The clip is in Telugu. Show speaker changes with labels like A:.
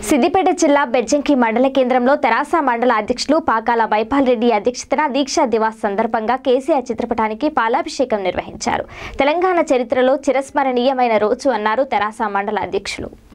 A: సిద్దిపేట జిల్లా బెజ్జంకి మండల కేంద్రంలో తెరాస మండల అధ్యక్షులు పాకాల వైపాల్ రెడ్డి అధ్యక్షతన దీక్షా దివాస్ సందర్భంగా కేసీఆర్ చిత్రపటానికి పాలాభిషేకం నిర్వహించారు. తెలంగాణ చరిత్రలో చిరస్మరణీయమైన రోజు అన్నారు తెరాస మండల అధ్యక్షులు.